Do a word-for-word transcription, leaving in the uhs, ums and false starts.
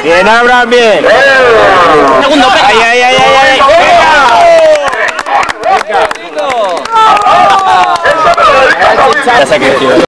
Bien, Abraham, bien. Segundo, pega. Ahí, ahí, ahí, ahí, ahí. Venga. Venga. Ya se ha crecido.